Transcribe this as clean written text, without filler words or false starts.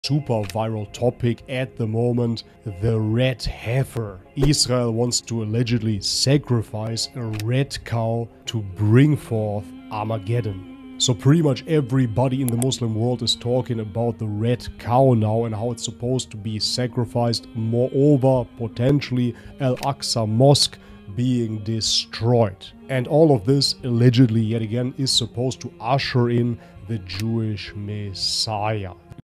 super viral topic at the moment, the red heifer. Israel wants to allegedly sacrifice a red cow to bring forth Armageddon. So pretty much everybody in the Muslim world is talking about the red cow now and how it's supposed to be sacrificed. Moreover, potentially Al-Aqsa Mosque being destroyed. And all of this allegedly yet again is supposed to usher in the Jewish Messiah.